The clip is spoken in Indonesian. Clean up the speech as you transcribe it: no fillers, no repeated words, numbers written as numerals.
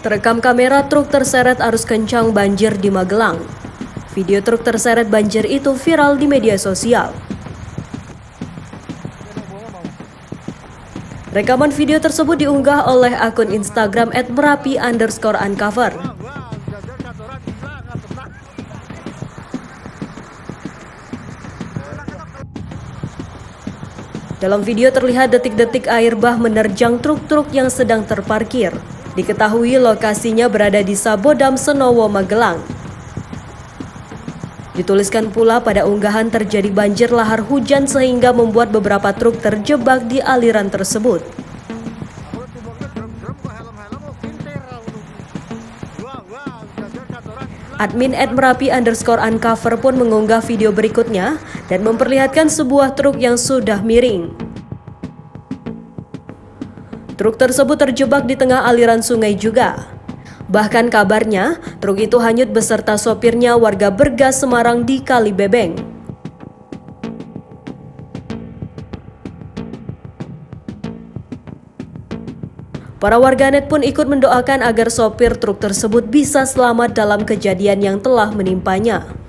Terekam kamera truk terseret arus kencang banjir di Magelang. Video truk terseret banjir itu viral di media sosial. Rekaman video tersebut diunggah oleh akun Instagram @merapi_uncover. Dalam video terlihat detik-detik air bah menerjang truk-truk yang sedang terparkir. Diketahui lokasinya berada di Sabodam, Senowo, Magelang. Dituliskan pula pada unggahan terjadi banjir lahar hujan sehingga membuat beberapa truk terjebak di aliran tersebut. Admin @merapi_uncover pun mengunggah video berikutnya dan memperlihatkan sebuah truk yang sudah miring. Truk tersebut terjebak di tengah aliran sungai juga. Bahkan kabarnya, truk itu hanyut beserta sopirnya warga Bergas, Semarang di Kali Bebeng. Para warganet pun ikut mendoakan agar sopir truk tersebut bisa selamat dalam kejadian yang telah menimpanya.